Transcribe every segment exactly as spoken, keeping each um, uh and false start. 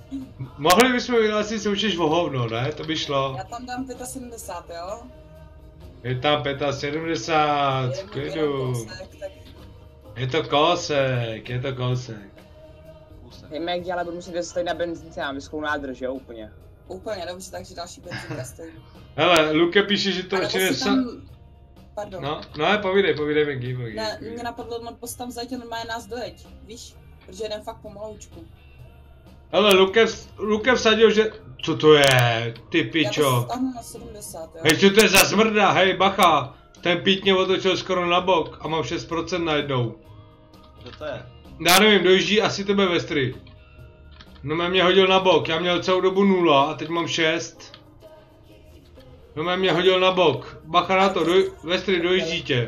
Mohli bychom vyhlásit soutěž o hovno, ne? To by šlo. Já tam dám sedmdesát pět, jo? Je tam sedmdesát pět, klidu. Je to kousek, je to kousek. Hej Meg, ale budu muset zastavit na benzínce a vyschou nádrž, jo, úplně. Úplně, dobře, takže další benzínka stojí. Hele, Luke píše, že to určitě si tam... Pardon. No, no, povídej, povídej, Megy, povídej. Ne, mě napadlo, no postav zajtě normálně nás dojeď, víš? Protože jdem fakt pomaloučku. Hele, Luke, Luke vsadil, že... Co to je, ty pičo? Já to stáhnu na sedmdesát, jo. Hej, co to je za smrda, hej, bacha. Ten pít mě otočil skoro na bok a mám šest procent najednou. Co to je? Já nevím, dojíždí asi tebe Vestry. No mě hodil na bok, já měl celou dobu nula a teď mám šest. No mě hodil na bok, bacha na to, doj, Vestry, dojíždí tě.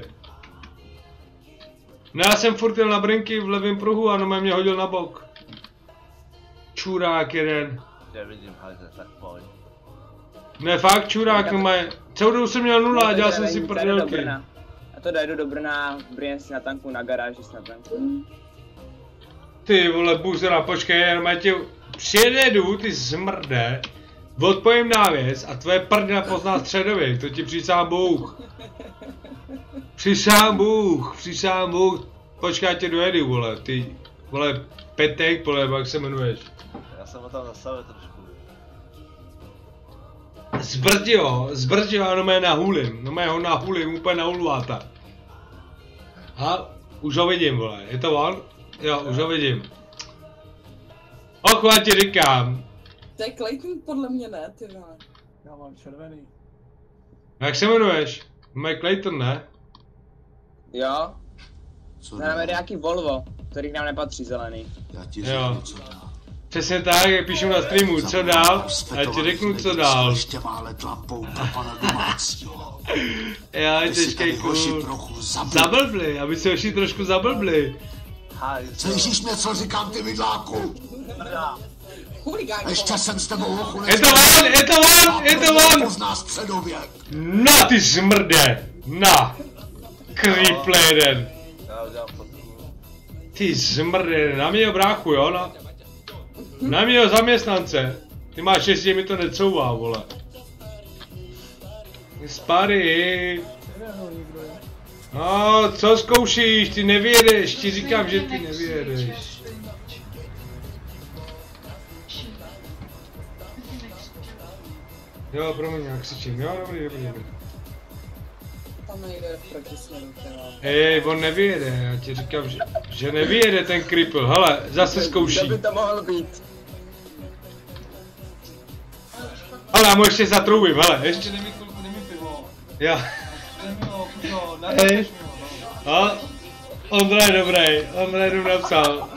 No já jsem furt jel na brinky v levém pruhu a no mě hodil na bok. Čurák jeden. Já vidím, hajze, tak pojď. Ne fakt čurák, no mají. Celou dobu jsem měl nula a dělal jsem si prdelky. A to dojdu do Brna, v Brně si na tanku na garáži si na tanku. Ty vole, buzera, počkej, jenom tě přijedu, ty smrde, odpojím návěs a tvoje prdna pozná středověk, to ti přísám Bůh. Přísám Bůh, přísám Bůh, počkej, tě dojedu, vole, ty, vole, Petek, vole, jak se jmenuješ. Já jsem ho tam zastavil trošku. Zbrdi ho, zbrdi ho, jenom je na hůlim, no je ho na hůlim, úplně na hulváta. A už ho vidím, vole, je to on? Jo, už ho vidím. Ochva ti říkám. To je Clayton podle mě ne, ty vole. Já mám červený. Jak se jmenuješ? Mike Clayton, ne? Jo. Znamená nějaký Volvo, který nám nepatří zelený. Já ti řeknu, co dál. Přesně tak, jak píšu na streamu, co dál, a já ti řeknu, co dál. Ještě málet lampou na pana domácího. Já je těžkej kůl. Zablbli, aby se hoši trošku zablbli. Slyšíš mě, co říkám, ty vidláku? Ještě jsem s tebou hochu Je to on, je to on, je to on! Pozná středověk. Na ty smrde, na. Creeple jeden. Ty smrde, na mě bráchu, jo, na. Na mýho zaměstnance. Ty máš štěstí, mi to necouvá, vole. Spady. No, co zkoušíš, ty nevědeš, ti říkám, že ty nevědeš. Jo, promiň, já křičím, jo, dobrý, dobrý, dobrý. Tam nejde proti směru, Ej, on nevyjede, já ti říkám, že, že nevyjede ten cripple, hele, zase zkouší. Kdo by to mohl být? Ale já mu ještě zatroubím, hele, ještě nemí chvilku, nemí pivo. Jo. Hej. A Ondra je dobrý, Ondra jenom napsal.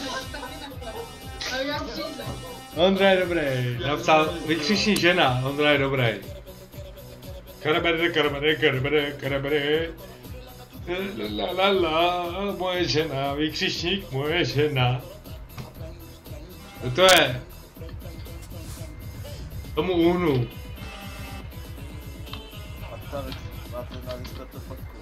Ondra je dobrý, napsal vykřičný žena, Ondra je dobrý. Karabere, karabere, karabere, karabere. La la la, moje žena, vykřičník, moje žena. Co to je? Tomu uhnu. Máte na výsledku fotku.